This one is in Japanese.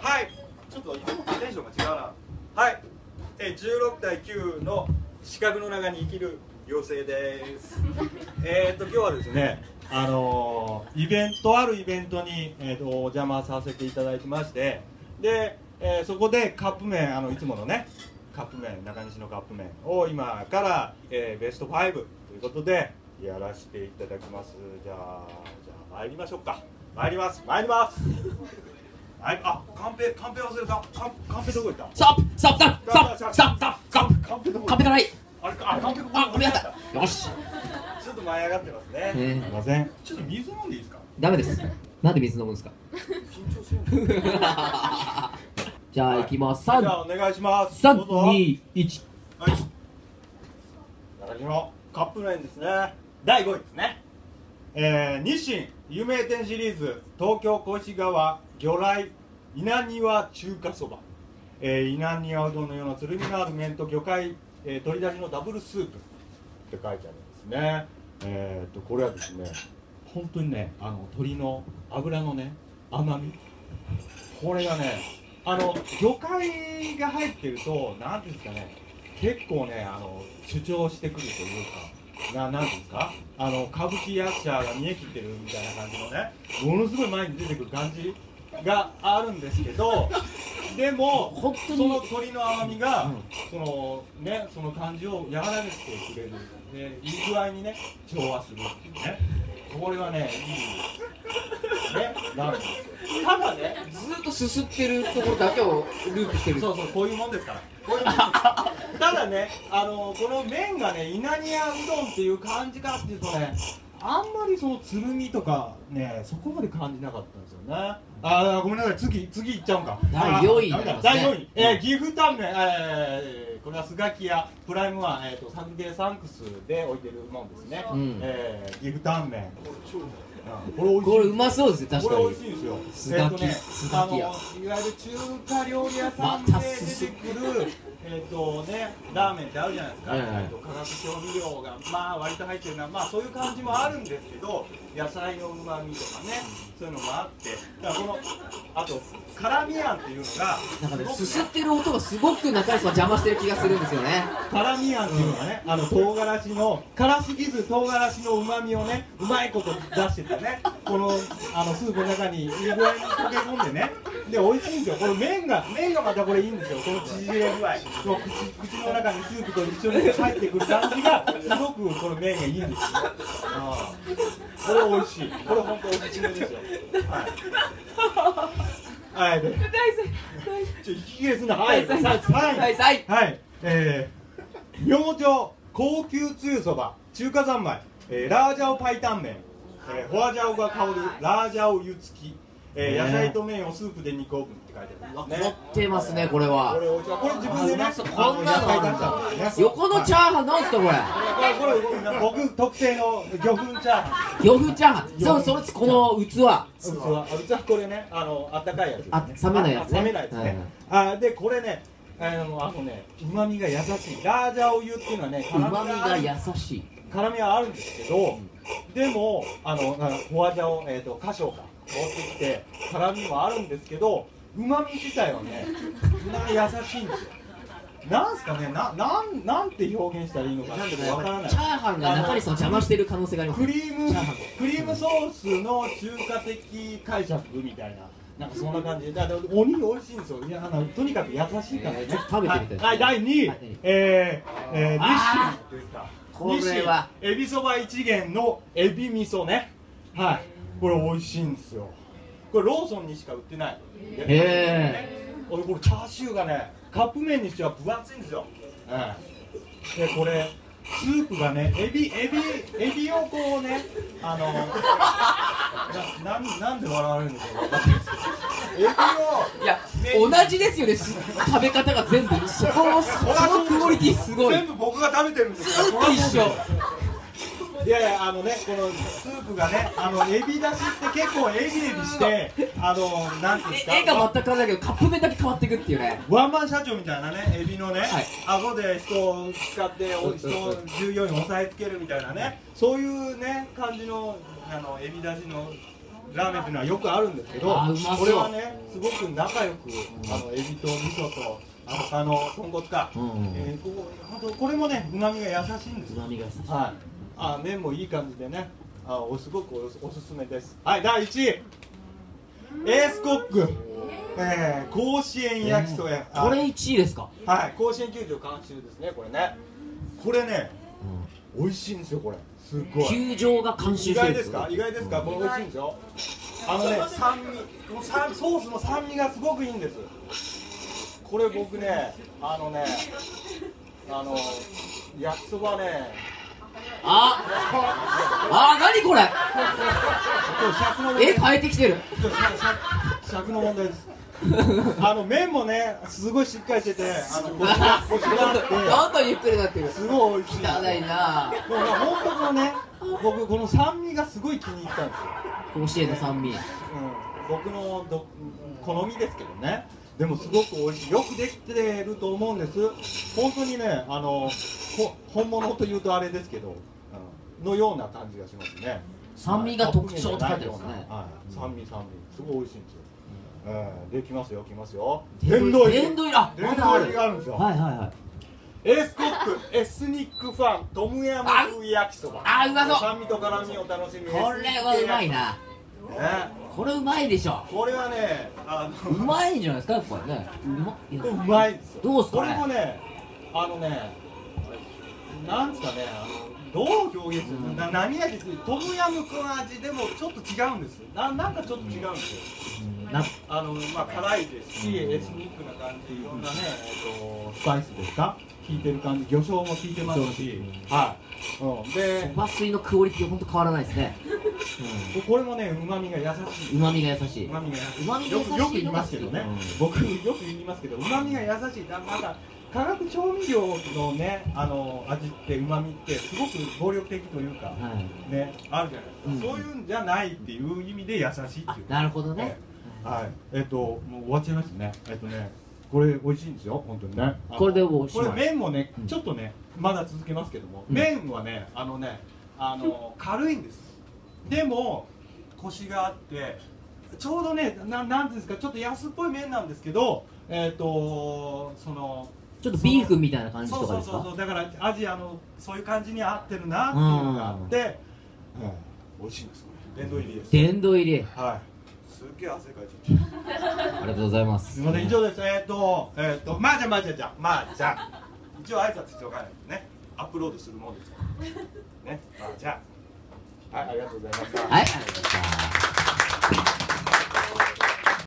はい、ちょっといつもとテンションが違うな。はい、16対9の四角の中に生きる妖精です。今日はですね、あるイベントに、お邪魔させていただいてまして、で、そこでカップ麺、いつものねカップ麺、中西のカップ麺を今から、ベスト5ということでやらせていただきます。じゃあ参りましょうか。参ります。はい、あ、カンペ忘れた。カンペどこ行った？ ストップカンペがない。 あれか、カンペこここれやった。よし。 ちょっと舞い上がってますね。すみません。ちょっと水飲んでいいですか？ ダメです。なんで水飲むんですか？ 緊張する。 じゃあ行きます。 じゃあお願いします。 3、2、1。 はい。中島のカップ麺ですね。第5位ですね。日清有名店シリーズ東京小石川魚雷稲庭中華そば、稲庭うどんのようなつるみのある麺と魚介、鶏だしのダブルスープって書いてあるんですね。これはですね、本当にね、鶏の脂のね甘み、これがね、魚介が入ってると何ていうんですかね、結構ね主張してくるというか。なんですか、歌舞伎役者が見え切ってるみたいな感じのね、ものすごい前に出てくる感じがあるんですけど、でもその鶏の甘みが、その感じを和らげてくれる、でいい具合にね調和するっていうね、これはねいいねなんですよ。ただね、 ずっとすすってるところだけをループしてる。 そう、こういうもんですから。ただね、この麺がね、稲庭うどんっていう感じかっていうとね、あんまりそのつるみとかね、そこまで感じなかったんですよね。ごめんなさい、次いっちゃうんか。 第4位第4位、岐阜タンメン、これはスガキ屋プライムワン、サンデーサンクスで置いてるもんですね。岐阜タンメン。これうまそうですよ、確かに。 これ美味しいんですよ。 スガキ屋。 いわゆる中華料理屋さんで出てくるラーメンってあるじゃないですか。化学調味料が割と入ってるのはそういう感じもあるんですけど、野菜の旨味とかね、そういうのもあって、だからあと辛味あんっていうのがなんかね、すすってる音がすごく中西さん邪魔してる気がするんですよね。 辛味あんっていうのがね、唐辛子の辛すぎず唐辛子の旨味をね、うまいこと出しててね、このスープの中にいい具合に溶け込んでね、で美味しいんですよ。この麺がまたこれいいんですよ。この縮れ具合、口の中にスープと一緒に入ってくる感じがすごくこの麺がいいんですよ。これ美味しい。これ本当おすすめですよ。はい。ちょ息切れすんな。はい。はい。明星高級つゆそば中華三昧、ラージャオパイタン麺、ホワジャオが香るラージャオ湯付き、野菜と麺をスープで煮込むって書いてあるんですね。 凝ってますね、これは。 これ自分でね、 こんなの横のチャーハンなんすか、これ。 これ僕特製の魚粉チャーハン。 魚粉チャーハン。そう、この器。 これね、あったかいやつ。 冷めないやつね。 冷めないやつね。で、これね、旨味が優しい。ラージャオ湯っていうのはね、 旨味が優しい。 辛みはあるんですけど、でもホワジャオ花椒が持ってきて辛みもあるんですけど、旨味自体はね優しいんですよ。なんすかね、なんて表現したらいいのかなってわからない。 チャーハンが中西さんを邪魔している可能性があります。 クリームソースの中華的解釈みたいな。なんかそんな感じで、だからおにぎり美味しいんですよ。とにかく優しいからね。 食べてみたい。 はい、第2位、日清これはエビそば一元のエビ味噌ね。はい、これ美味しいんですよ。これローソンにしか売ってない。これチャーシューがね、カップ麺にしては分厚いんですよ。でこれスープがね、エビをこうね、なんで笑われるんですか。エビを、 いや同じですよね、食べ方が全部。そのクオリティすごい。 全部僕が食べてるんですよ。 ずっと一緒。 いやいや、このスープがね、エビだしって結構エビして、なんていうんですか、 絵が全く変わらないけど、カップ麺だけ変わっていくっていうね。 ワンマン社長みたいなね、エビのね、顎で人を使って従業員を押さえつけるみたいなね、そういうね感じのエビだしのラーメンっていうのはよくあるんですけど、 あ、うまそう。 これはねすごく仲良くエビと味噌と豚の豚骨か、これもね旨味が優しいんですよ。 旨味が優しい。 はい。麺もいい感じでね、すごくおすすめです。はい、第1位エースコック、甲子園焼きそば。 これ1位ですか。 はい、甲子園球場監修ですね、これね。これね、美味しいんですよ、これ。すごい。 球場が監修意してるんで外ですすか、意外ですか、これ美味しいんですよ。酸味、このソースの酸味がすごくいいんです。これ僕ね、焼きそばね。 何これ。 絵変えてきてる。 尺の問題です。麺もね、すごいしっかりしてて、 どんどんゆっくりなってる。 すごい美味しい。 汚いな。 でも本当このね、僕この酸味がすごい気に入ったんですよ。 甲子園の酸味。 僕の好みですけどね。でもすごく美味しい。よくできてると思うんです。本当にね、本物というとあれですけど、のような感じがしますね。 酸味が特徴って書いてますね。 酸味、すごい美味しいんですよ。できますよ、きますよ。 殿堂入りがあるんですよ。 はいはいはい。 エースコックエスニックファントムヤム風焼きそば。 うまそう。 酸味と辛みを楽しみ。 これはうまいな。これうまいでしょ。 これはね、 うまいんじゃないですか、やっぱりね。 うまいですよ。 どうですか。 これもね、なんですかね、どう表現するの、何味ですトムヤムクン味でもちょっと違うんです。なんかちょっと違うんですよ。辛いですし、エスニックな感じ、いろんなね、スパイスですか、効いてる感じ、魚醤も効いてますし、で、 そば水のクオリティ本当変わらないですね。 これもね、旨味が優しい。 旨味が優しい。 旨味が優しい。よく言いますけどね、僕よく言いますけど、旨味が優しい。なんか化学調味料のね、味って旨味ってすごく暴力的というか、ね、あるじゃないですか。そういうんじゃないっていう意味で優しいっていう。 なるほどね。 はい、もう終わっちゃいますね。これ美味しいんですよ、本当にね。 これでもこれ麺もね、ちょっとね、まだ続けますけども、麺はね、軽いんです。でもコシがあって、ちょうどね、なんていうんですか、ちょっと安っぽい麺なんですけど、 ちょっとビーフみたいな感じとかですか。 そう、だからアジアのそういう感じに合ってるなっていうのがあって、美味しいんです。殿堂入りです。 殿堂入り。 はい。すっげえ汗かいちゃって。 ありがとうございます。 すみません、以上です。じゃあ一応挨拶しておかないとね、アップロードするもんですからね。じゃあ、はい、ありがとうございました。 はい、ありがとうございました。